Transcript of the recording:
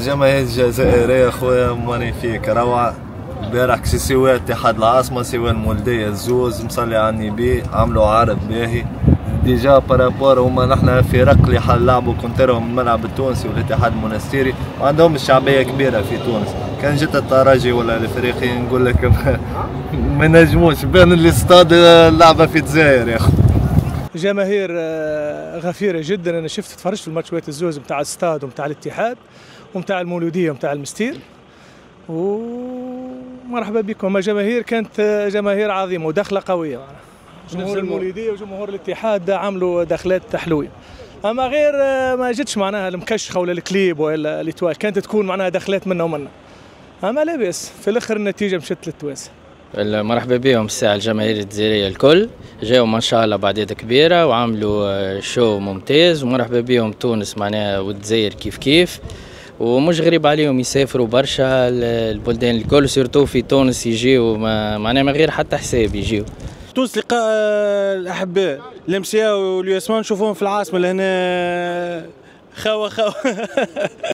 الجماهير الجزائرية خويا مانيفيك روعة. البارح سواء اتحاد العاصمة سواء المولدية الزوز مصلي على النبي عملوا عرض باهي ديجا بارابور. هما نحنا فرق اللي حنلعبوا كونترهم الملعب التونسي والاتحاد المونستيري وعندهم الشعبية كبيرة في تونس. كان جت الترجي ولا الافريقي نقول لك ما نجموش بين الاستاد اللعبة في الجزائر يا اخو. جماهير غفيرة جدا. انا شفت تفرجت في الماتشات الزوز نتاع الاستاد ونتاع الاتحاد ونتاع المولودية ونتاع المستير ومرحبا بكم. جماهير كانت جماهير عظيمة ودخلة قوية. جمهور المولودية وجمهور الاتحاد عملوا دخلات حلوين. اما غير ما جتش معناها المكشخة ولا الكليب ولا الاتوال، كانت تكون معناها دخلات منا ومنا. اما لا بأس في الاخر النتيجة مشت للتوانسة. مرحبا بهم الساعة الجماهير الجزائرية الكل جاوا ما شاء الله بعدد كبيرة وعملوا شو ممتاز ومرحبا بهم تونس معناها والجزائر كيف ومش غريب عليهم يسافروا برشا البلدان الكل سيرتو في تونس يجيو معناها من غير حتى حساب يجيو. تونس لقاء الأحباء الأمسية والياسمان نشوفوهم في العاصمة لهنا خاوة